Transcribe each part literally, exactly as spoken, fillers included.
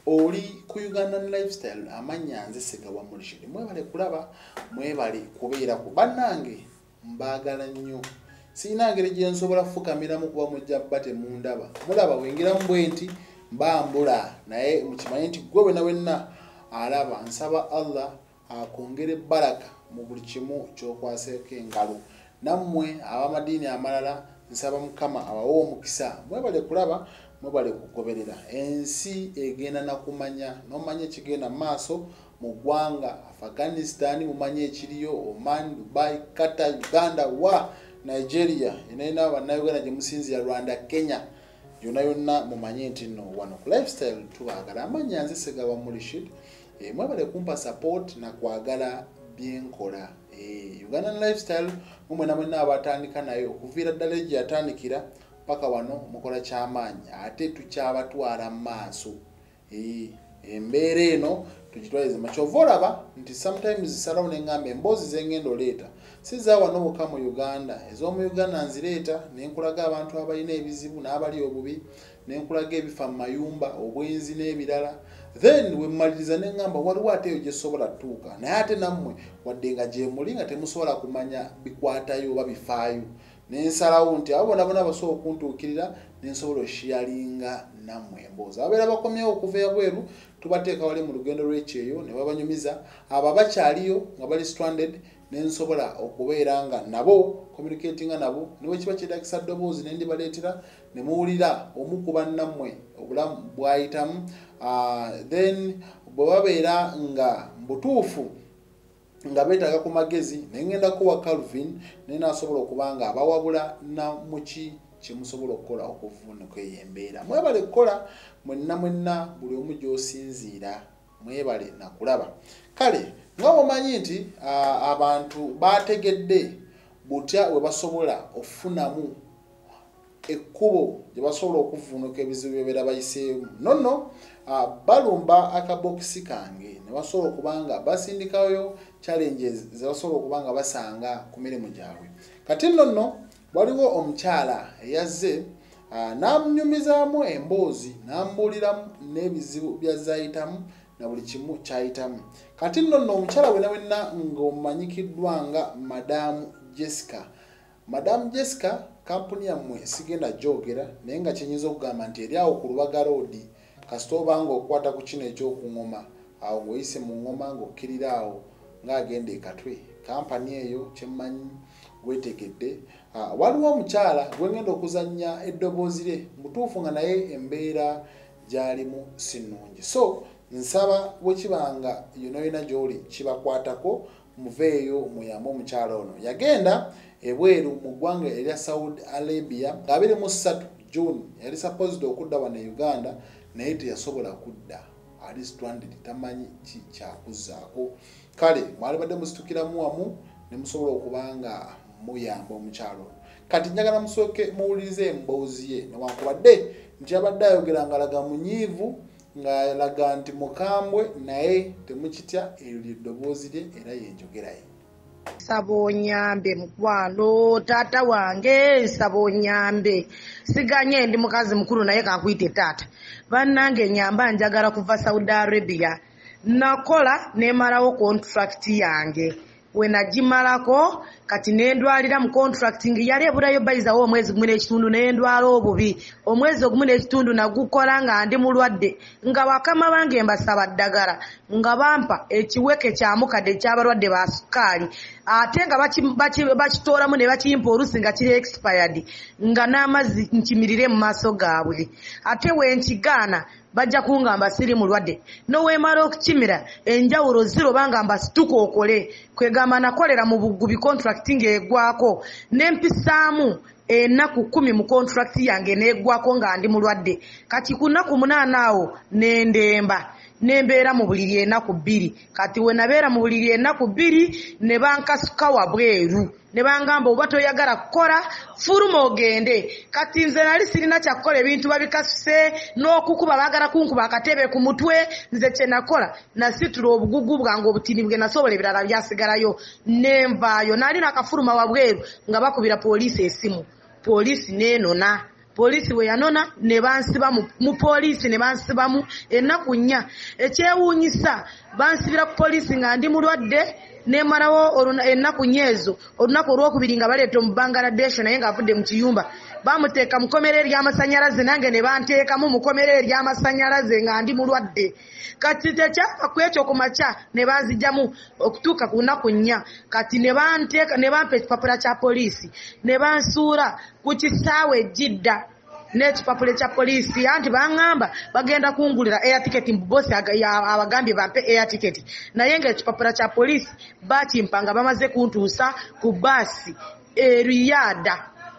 oli ku Ugandan Lifestyle amanya nze Ssegawa Mulishid mwebale kulaba mwebale kubeera ku bannange mbagala nnyo sina ngeri gye nsobola fukamira mu kuba mujja bate mundaba mulaba wengira mbwenti mbambula naye mukimanyi nti gwe wenna wenna alaba nsaba Allah akongere baraka mu buli kimu kyokwaseeko engalo nammwe abamadiini amalala nsaba Mukama abawo omukisa mwebale kulaba mwebale kugoberera ensi egenda nakumanya nomanya ekigenda maaso mu ggwanga Afghanistan mumanye ekiriyo Oman Dubai Qatar Uganda wa Nigeria inaina bannayuganda gye musinzira Rwanda Kenya yonna yonna mumanye nti no wano ku Lifestyle tubagala amanya nze Ssegawa Mulishid e, mwebale kumpa support na kwagala byenkola e, Ugandan Lifestyle mumwe namwe n'abatandika nayo okuviira ddala gye yatandikira paka wano mukola kyamaanyi ate tukyabatwala mu maaso e, embeera eno tugitwalize machovoraba nti sometimes salawo n'engamba emboozi z'engendo leeta siza wano muka mu Uganda ez'omu Uganda nzireeta nenkulaga abantu abalina ebizibu n'abali obubi nenkulaga ebifa mu mayumba obwenzi n'ebirala then we mmaliriza n'engamba waliwo ate eyo gye sobola tuuka naye ate nammwe wadde nga gye muli nga temusobola kumanya bikwatayo oba bifaayo nensalawo nti abo bona bona basobola okuntuukirira nensobola oshiyalinga nammwe emboozi ababeera bakomyewo okuva ebweru tubateeka wali mu lugendo lw'ekyeyo ne babanyumiza abo bakyaliyo nga bali stranded nensobola okubeera nga nabo communicatinga nabo niwe kiba kyetagisa ddoboozi ne ndibaleetera ne muwulira omu ku bannammwe obulamu bwayitamu uh, then bwe babeera nga mbutuufu nga beetaga ku magezi nengenda kuwa Calvin nena asobola okubanga abawabula na muki kyemusobola okukola okuvuunuka ey'embeera mwebale kukola mwenna mwenna buli omu gy'osinziira mwebale nakulaba kale nga mumanyi nti uh, abantu bategedde butya we basobola okufunamu ekkubo gye basobola okuvuunuka ebizibu byebeera bayiseemu nonno uh, balumba akabokisi kange ne basobola okubanga basindikayo challenges ze basobola okubanga basanga ku mirimu gyabwe kati nonno waliwo omukyala eyazze uh, n'amunyumizaamu emboozi n'ambuuliramu n'ebizibu byazayitamu na buli kimu kyayitamu kati nonno omukyala wena wenna ng'omanyikiddwa nga Madamu Jessica Madamu Jessica kampuni yammwe sigenda gyogera naye nga kyenyinza okugamba nti eri awo ku Lubaga Road kasita obanga okwata ku kino ekyokuŋoma awo ng'oyise mu ŋŋoma ng'okkirira awo ng'agenda ekatwe kampani eyo kyemmanyi gwetegedde uh, waliwo omukyala gwengenda okuzannya eddoboozi lye mutuufu nga naye embeera gy'alimu si nnungi so nsaba bwekibanga yonoyina gy'oli kibakwatako muveeyo muyambe omukyala ono yagenda ebweru mu ggwanga erya Saudi Arabia nga abiri mu ssatu June yali supposed okudda wano e Uganda naye teyasobola kudda ali stranded tamanyi ki kyakuzzaako kale mwali badde musitukiramu wamu ne musobola okubanga muyamba omukyala ono kati njagala musooke muwulirize emboozi ye newankubadde nti abadde ayogera nga laga munyiivu nga laga nti mukambwe naye temukitya eryo ly'eddoboozi lye era yenjogerayo nsaba onyambe mukwano taata wange nsaba onyambe siganye ndi mukazi mukulu naye kankuyite taata bannange nyamba njagala kuva Saudi Arabia nakola nemalawo contract yange we nagimalako kati nendwalira mu contracting yali ebulayo bayizawo omwezi gumu n'ekitundu nendwala obubi omwezi ogumu n'ekitundu nagukola nga ndi mulwadde nga bakama bange mbasaba ddagala nga bampa ekiweke kya mukadde ky'abalwadde ba sukaali ate nga bakitooramu ne bakimpa olusi nga kiri expired nga n'amazzi nkimirire mu maaso gaabwe ate wenkigaana bajja kungamba siri mulwadde nowemala okukimira enjawulo ziro bangamba situka okole kwegamba nakolera mu bugubi contracting egwako nempisaamu ennaku kumi mu contract yange negwako nga ndi mulwadde kati ku nnaku munaana awo nendemba nembeera mu buliri ennaku bbiri kati we nabeera mu buliri ennaku bbiri ne bankasuka wabweru ne bangamba oba toyagala kukola fuluma ogende kati nze nali sirina kyakukola ebintu babikasuse n'okukuba baagala kunkuba akatebe ku mutwe nze kye nakola nasitula obugugu bwange obutini bwe nasobola ebirala byasigalayo nenvaayo nali nakafuluma wabweru nga bakubira poliisi esimu poliisi nenona polisi we yanona ne bansiba mu, mu polisi ne bansibamu ennaku nnya ekyewuunyisa bansibira ku polisi nga ndi mulwadde nemalawo ennaku nyezo olunaku olwokubiri nga baleeta mu Bangladesh naye ng'avudde mu kiyumba bamuteeka mu kkomera ery'amasanyalaze nange ne banteekamu mu kkomera ery'amasanyalaze nga ndi mulwadde kati tekyava ku ekyo ku makya ne banzijjamu okutuuka ku nnaku nnya kati ne banteeka ne bampa ekipapula kya polisi ne bansuula ku kisaawe Jidda n'ekipapula kya polisi anti baŋŋamba bagenda kungulira air ticket mu bosi abagambye bampe air ticket naye ng'ekipapula kya polisi bakimpa nga bamaze kuntuusa ku baasi e Riyadh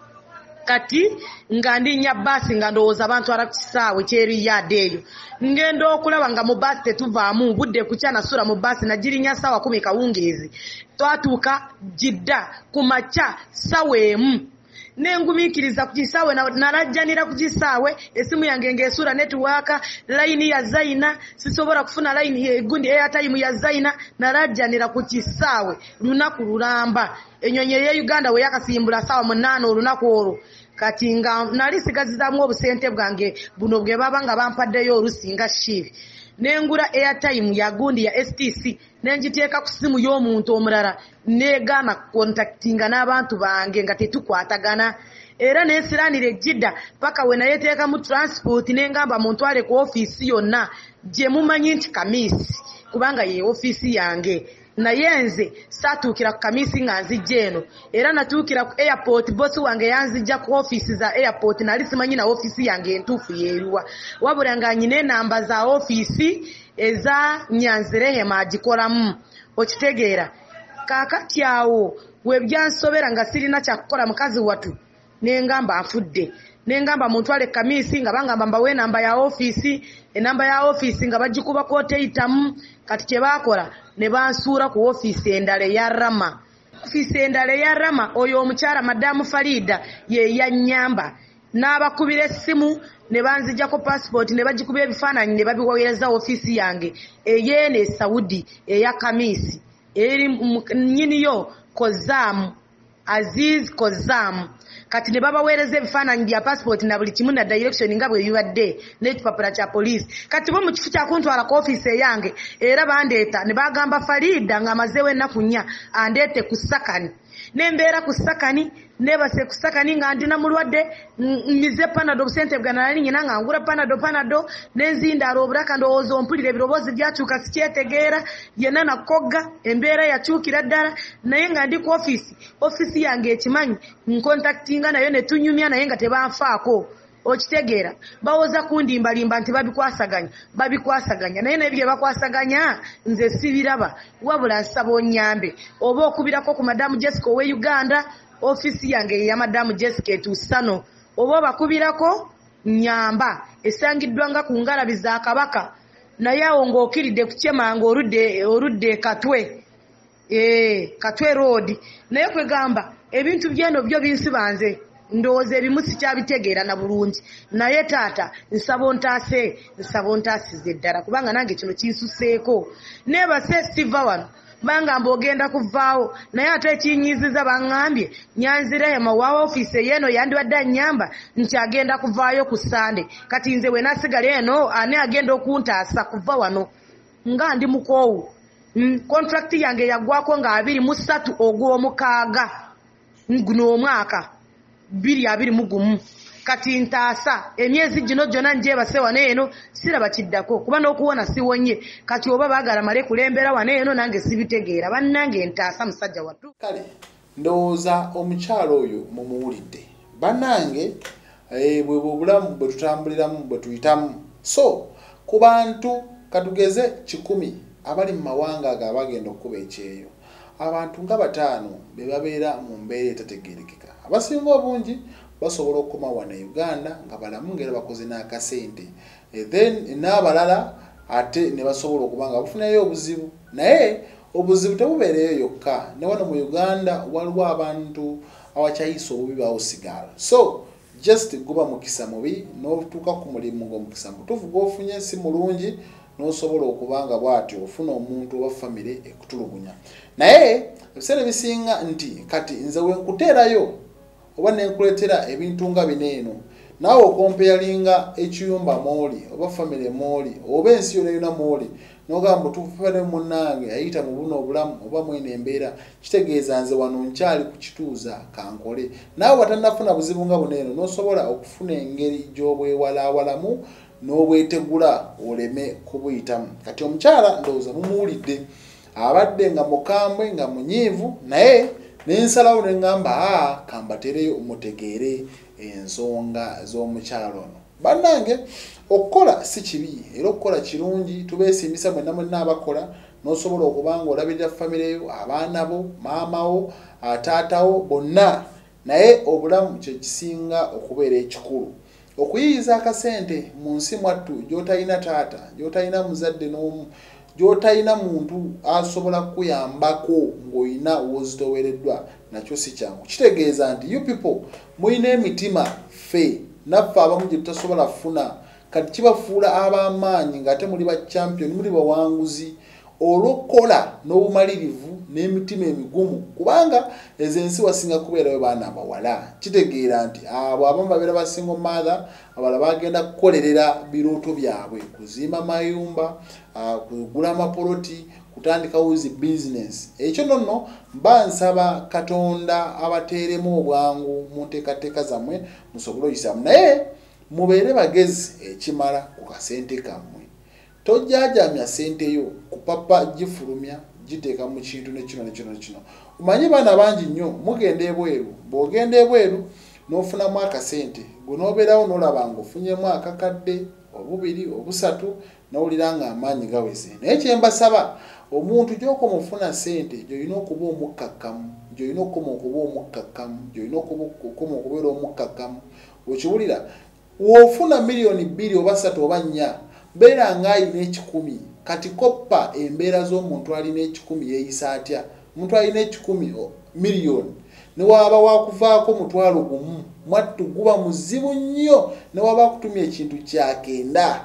kati nga ndinya baasi nga ndowooza abantu ala ku kisaawe ky'e Riyadh eyo ngenda okulaba nga mu baasi tetuvaamu budde kukya nasula mu baasi nagirinya ssaawa kumi kawungeezi twatuuka Jidda ku makya ssaawa emu nengumiikiriza ku kisaawe nalajjanira ku kisaawe esimu yange ng'esuula netiwaaka layini ya Zaina sisobola kufuna layini egundi airtime ya Zaina nalajjanira ku kisaawe lunaku lulamba ennyonyi ye Uganda we yakasimbula ssaawa munaana olunaku olwo kati nga nali sigazizaamu obusente bwange buno bwe baba nga bampaddeyo olusinga shiivi nengula airtime ya gundi ya S T C nenjiteeka ku simu y'omuntu omulala negaana contactinga n'abantu bange nga tetukwatagana era nesiranire Jidda paka we nayeteeka mu transport nengamba muntwale ku ofiisi yonna gye mumanyi nti Kamisi kubanga ye ofiisi yange naye nze saatuukira ku Kamisi nga nzijja eno era natuukira ku airport bosi wange yanzijja ku ofiisi za airport nali simanyi na ofiisi yange entuufu yeeruwa wabula nga nyina enamba za ofiisi eza Nyanzirehema agikolamu okitegeera kaakati awo we byansobera nga sirina kyakukola mukazi watu nengamba afudde nengamba muntwale Kamisi nga bangamba mbawe enamba ya ofiisi enamba ya ofiisi nga bagikuba kooteyitamu kati kye baakola ne bansuula ku ofiisi endala eya Rama ofiisi endala eya Rama oyo omukyala Madamu Farida ye yannyamba n'abakubira essimu ne banzijjako passport ne bagikuba ebifaananyi ne babiwolereza ofiisi yange eyeeno e Saudi eya Kamisi eri nnyiniyo Kozaamu Aziz Kozaamu kati ne babaweereza ebifaananyi bya passport na buli kimu na direction nga bwe bibadde n'ekipapula kya polisi kati bo mu kifu kya kuntwala ku ofiisi eyange era bandeeta ne bagamba Farida nga amazeewo ennaku nnya andeete ku Sakani nembeera ku Sakani nebase ku Sakani nga ndina mulwadde mize panado obusente bwa nali nyina nga ngula panado panado nenzindaala obulaka ndowooza ompulira ebirowoozi byakyuka sikyetegeera yenna nakogga embeera yakyukira ddala naye nga ndi ku ofiisi ofiisi yange ekimanyi nkontaktinga nayo ne tunyumya naye nga tebanfaako okitegeera bawoza kundimbalimba nti babikwasaganya babikwasaganya naye nebyo bakwasaganya nze sibiraba wabula nsaba onnyambe oba okubirako ku Madamu Jessica owe Uganda ofiisi yange ya Madamu Jessica etuusano oba bakubirako nyamba esangiddwa nga ku ngalabi za Kabaka naye awo ng'okiridde ku Kyemanga oludde oludde Katwe eh Katwe road naye kwegamba ebintu byeno byo binsibanze ndowooza ebimu sikyabitegeera na bulungi naye taata nsaba ontaase nsaba ontaasize ddala kubanga nange kino kinsuseeko neebase siva wano bangamba ogenda kuvaawo naye ate ekinyiiziza baŋŋambye Nyanzirehema wa ofiisi eyeeno yandibadde annyamba nti agenda kuvaayo ku Sande kati nze we nasigala eno ani agenda okuntaasa kuva wano nga ndi mukoowu contract yange yaggwako nga abiri mu ssatu ogw'omukaaga guno omwaka bbiri abiri mu gumu kati ntaasa emyezi gino gyonna njeebase wano eno siraba kiddako kuba n'okuwona siwonye kati oba baagala male kulembera wano eno nange sibitegeera bannange ntaasa musajja wattu kale ndowooza omukyalo oyo mumuwulidde bannange bwe bwobulamu bwe tutambuliramu bwe tuyitamu so ku bantu katugeze kikumi abali mu mawanga ago abagenda okukuba ekyeyo abantu nga bataano be babeera mu mbeera etategeerekeka abasinga obungi basobola okukoma wano Uganda nga balamu ngera bakoze n'akasente then n'abalala ate ne basobola okuba nga bafunayo obuzibu naye obuzibu tebubeereyo yokka ne wano mu Uganda waliwo abantu awakyayisa obubi bawusigala so just guba mukisa mubi n'otuuka ku mulimu ng'omukisa mutuufu gw'ofunye si mulungi n'osobola okubanga bw'atyo ofuna omuntu oba famire ekutulugunya naye ebiseera bisinga nti kati nze we nkuteerayo oba nenkuletera ebintu nga bineeno naawe okompeyalinga ekiyumba mooli oba famire mooli oba ensi yona yona mooli nogamba tufere munnange ayita mu buno obulamu oba mwene embeera kitegeeza nze wano nkyali ku kituuza kankole naawe watannafuna buzibu nga buneeno n'osobola okufuna engeri gy'obwewalaawalamu n'obwetegula oleme kubuyitamu. Kati omukyala ndowooza mumuwulidde abadde nga mukambwe nga munyiivu naye nensalawo neŋŋamba a kambatereyo omutegeere ensonga z'omukyalo ono. Bannange okukola si kibi era okukola kirungi tubeesimbisa mwenna mwenna abakola n'osobola okubanga olabirira famire yo abaana bo maamawo ataatawo bonna naye obulamu kye kisinga okubeera ekikulu. Okuyiyiza akasente mu nsi mwattu gy'otalina taata gy'otalina muzadde n'omu gy'otalina muntu asobola kukuyambako ng'olina wozitowereddwa nakyo si kyangu. Kitegeeza nti you people muyina emitima ffe naffe abamu gye tutasobola kufuna kati kibafuula ab'amaanyi ng'ate muli ba champion muli bawanguzi olw'okukola n'obumalirivu n'emitima emigumu kubanga ezo ensi wasinga kubeerayo baana abawala. Kitegeera nti abo abamu babeera ba single mother abalala bagenda kukolerera birooto byabwe kuzimba mayumba kugula amapoloti kutandikawo zi business. Ekyo nonno mba nsaba Katonda abateeremu obwangu mu nteekateeka zammwe musobole oyisaamu naye mubeere bagezi ekimala ku kasente kammwe. Tojjajamya sente yo kupapa gifulumya giteeka mu kintu nekino nekino nekino. Omanyi baana bangi nnyo mugenda ebweru bw'ogenda ebweru n'ofunamu akasente gwe n'obeerawo n'olaba ng'ofunyemu akakadde obubiri obusatu n'owulira nga amaanyi gaweze. Naye kye mbasaba omuntu gy'okoma ofuna sente gy'olina okuba omukkakkamu gy'olina okoma okuba omukkakkamu gy'olina okoma okubeera omukkakkamu. Okiwulira w'ofuna miliyoni bbiri oba ssatu oba nnya beera ng'alina ekikumi kati koppa embeera z'omuntu alina ekikumi yeeyisa atya. Omuntu alina ekikumi miliyoni ne waba wakuvaako mutwalo gumu mwattu guba muzibu nnyo ne waba akutumya ekintu kyakenda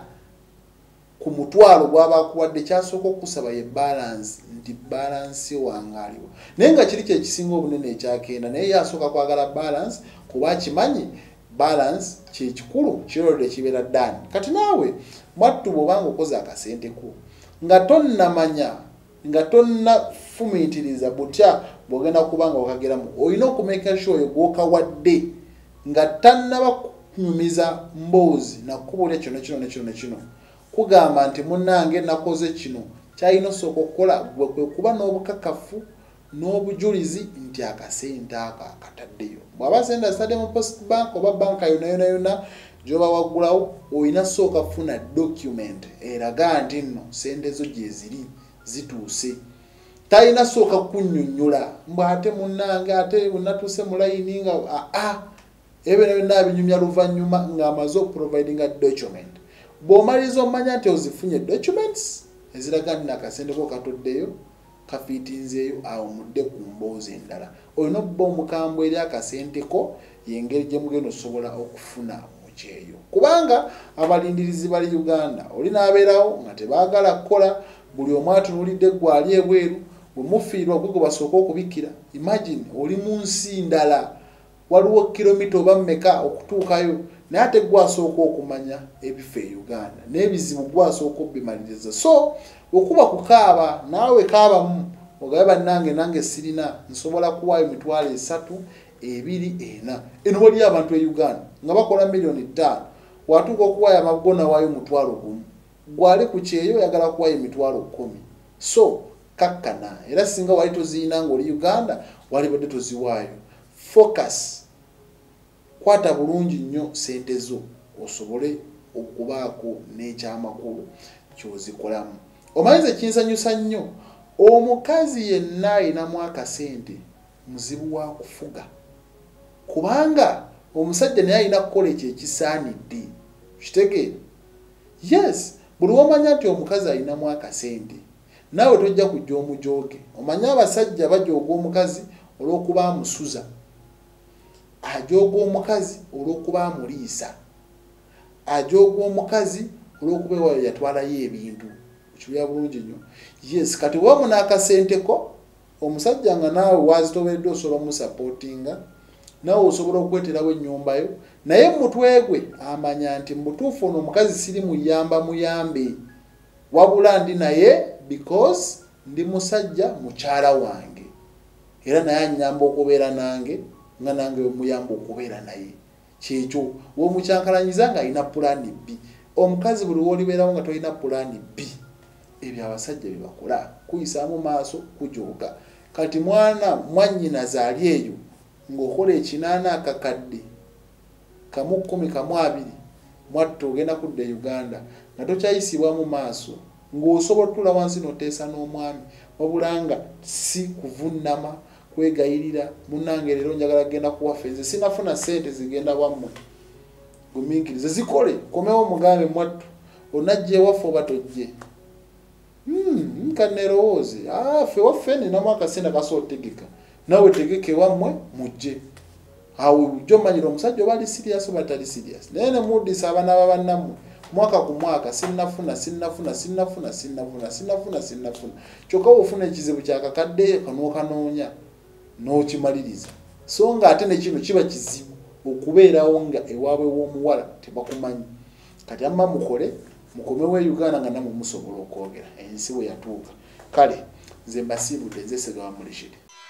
ku mutwalo gwaba akuwadde kyasooka okusaba ye balance nti balance wange aliwo naye nga kiri kyekisinga obunene ekyakenda naye yasooka kwagala balance kuba akimanyi balance kyekikulu kirolde kibeera ddani. Kati naawe mwattu bw'obanga okoze akasente ko nga tonnamanya nga tonnafumiitiriza butya bw'ogenda kubanga okageramu olina okumeka sure oyo gw'okawadde nga tannaba kunyumiza mboozi nakkubuulya kino nekino nekino nekino kugamba nti munnange nakoze kino kyalina osooka okukola gwe kwe kuba n'obukakafu n'obujulizi nti akasente ako akataddeyo. Bw'aba sente azitadde mu post bank oba banka yona yona yona gy'oba waggulawo olina sooka kufuna document eraga nti nno sente zo gye ziri zituuse. Talina sooka kunnyonnyola mbw ate munnange ate bunatuuse mu layini nga aa ebyo byonna binyumya luvannyuma ng'amaze okuprovidinga document. Bw'omaliriza omanya nti ozifunye documents eziraga nti nakasente ko katoddeyo kafiitinzeeyo awo mudde ku mboozi endala. Olina okuba omukambwe eri akasente ko y'engeri gye mugenda osobola okufuna mu kyeyo kubanga abalindirizi bali Uganda oli n'abeerawo nga tebaagala kukola buli omu atunuulidde gwali ebweru bwe mufiirwa gwe gwe basooka okubikkira. Imagine oli mu nsi ndala waliwo kilomita oba mmeka okutuukayo naye ate gwasooka okumanya ebifo e Uganda n'ebizibu gwasooka obimaliriza. So okuba kukaaba naawe kaabamu ogabe bannange nange sirina nsobola kuwaayo mitwalo esatu ebiri ena. Eno wali abantu e Uganda nga bakola miliyoni ttaano watuuka okuwaayo amagona waayo mutwalo gumu gwali ku kyeyo oyagala kuwaayo emitwalo kkumi. So kakkana era singa wali toziina ng'oli Uganda wali badde toziwaayo. Focus kwata bulungi nnyo sente zo osobole okubaako n'ekyamakulu ky'ozikolamu. Omanyiza kinsanyusa nnyo omukazi yenna ayinamu akasente muzibu wa kufuga kubanga omusajja naye alina kukola ekyo ekisaanidde. Kitegeera? Yes, buli womanya nti omukazi alinamu akasente naawe tojja kujja omujooge. Omanye abasajja bajooga omukazi olw'okuba amusuza, ajooga omukazi olw'okuba amuliisa, ajooga omukazi olw'okuba ewayo yatwalayo ebintu. Kibuya bulungi nnyo. Yes, kati wamu n'akasente ko omusajja nga naawe wazitoberedde osobola omusapootinga nawe osobola okweterawo ennyumba yo naye mutwe gwe amanya nti mutuufu ono omukazi siri muyamba muyambe wabula ndi naye because ndi musajja mukyala wange era naye anyamba okubeera nange nga nange muyamba okubeera naye kyekyo womukyankalanyiza nga alina pulaani B omukazi buli wolibeerawo nga tolina pulaani B ebyo abasajja bye bakola kuyisaamu maaso kujooga kati mwana mwannyina zaali eyo ng'okola ekinaana akakadde kamu kkumi kamu abiri mwattu ogenda kudda e Uganda nga tokyayisibwa mu maaso ng'osobola otuula wansi n'oteesa n'omwami wabula nga si kuvunnama kwegayirira munnange leero njagala kugenda kuwaffe nze sinafuna ssente zigenda wammwe gumiikirize zikole komewo mugambe mwattu onajja ewaffe oba tojje Hmm, nkanerowooze ah fe waffe ninamu akasente kasootegeka nawe tegeke wammwe mujje awo bujjo manyira omusajja oba ali serious oba tali serious naye ne muddisa abaana babannammwe mwaka ku mwaka sinnafuna sinnafuna sinnafuna sinnafuna sinnafuna sinnafuna kyokka ofuna ekizibu kyakakadde kanookanoonya n'okimaliriza so nga ate ne kino kiba kizibu okubeerawo nga ewaabwe w'omuwala tebakumanyi kati amma mukole mukomewo e Uganda nga namwe musobola okwogera ensi bwe yatuuka kale nze mbasiibudde nze Ssegawa Mulishiri.